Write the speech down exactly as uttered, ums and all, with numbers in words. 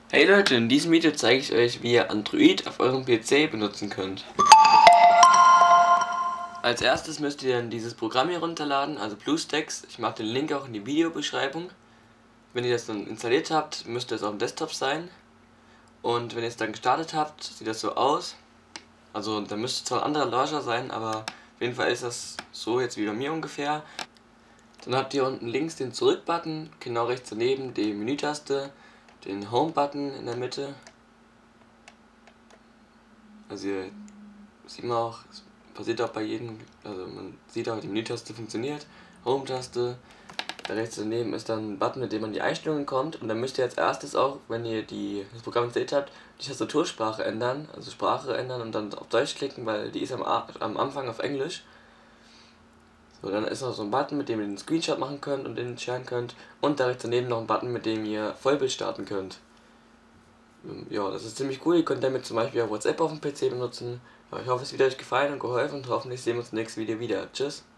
Hey Leute, in diesem Video zeige ich euch, wie ihr Android auf eurem P C benutzen könnt. Als erstes müsst ihr dann dieses Programm hier runterladen, also BlueStacks. Ich mache den Link auch in die Videobeschreibung. Wenn ihr das dann installiert habt, müsste es auf dem Desktop sein. Und wenn ihr es dann gestartet habt, sieht das so aus. Also da müsste zwar ein anderer Launcher sein, aber auf jeden Fall ist das so jetzt wie bei mir ungefähr. Dann habt ihr unten links den Zurück-Button, genau rechts daneben die Menütaste, den Home-Button in der Mitte. Also hier sieht man auch, es passiert auch bei jedem, also man sieht auch, die Menütaste funktioniert, Home-Taste, da rechts daneben ist dann ein Button, mit dem man die Einstellungen kommt, und dann müsst ihr als erstes auch, wenn ihr die, das Programm installiert habt, die Tastatursprache ändern, also Sprache ändern und dann auf Deutsch klicken, weil die ist am, am Anfang auf Englisch. So, dann ist noch so ein Button, mit dem ihr den Screenshot machen könnt und den entscheiden könnt, und da rechts daneben noch ein Button, mit dem ihr Vollbild starten könnt. Ja, das ist ziemlich cool. Ihr könnt damit zum Beispiel auch WhatsApp auf dem P C benutzen. Ja, ich hoffe, es hat euch gefallen und geholfen, und hoffentlich sehen wir uns im nächsten Video wieder. Tschüss.